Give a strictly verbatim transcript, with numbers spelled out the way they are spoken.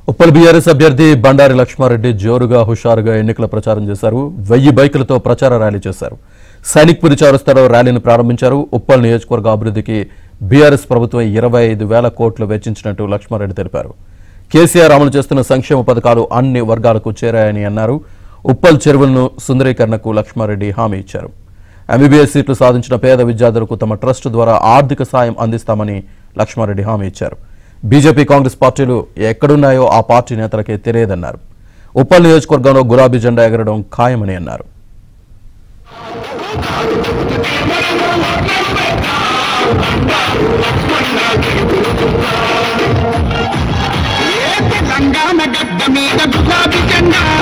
Uppal BRS అభ్యర్థి బండారి లక్ష్మ రెడ్డి జోరుగా హుషారుగా ఎన్నికల ప్రచారం చేశారు. వెయ్యి బైకులతో ప్రచార ర్యాలీ చేశారు. సైనిక్పురి చౌరస్తాలో ర్యాలీని ప్రారంభించారు. ఉప్పల్ నియోజకవర్గ అభివృద్ధికి బీఆర్ఎస్ ప్రభుత్వం ఇరవై ఐదు వేల కోట్లు వెచ్చించినట్టు లక్ష్మారెడ్డి తెలిపారు. కేసీఆర్ అమలు చేస్తున్న సంక్షేమ పథకాలు అన్ని వర్గాలకు చేరాయని అన్నారు. ఉప్పల్ చెరువులను సుందరీకరణకు లక్ష్మారెడ్డి హామీ ఇచ్చారు. ఎంబీబీఎస్ సీట్లు సాధించిన పేద విద్యార్థులకు తమ ట్రస్ట్ ద్వారా ఆర్థిక సాయం అందిస్తామని లక్ష్మారెడ్డి హామీ ఇచ్చారు. బీజేపీ కాంగ్రెస్ పార్టీలు ఎక్కడున్నాయో ఆ పార్టీ నేతలకే తెలియదన్నారు. ఉప్పల్ నియోజకవర్గంలో గులాబీ జెండా ఎగరడం ఖాయమని అన్నారు. తెలంగాణ గడ్డ మీద గులాబీ జెండా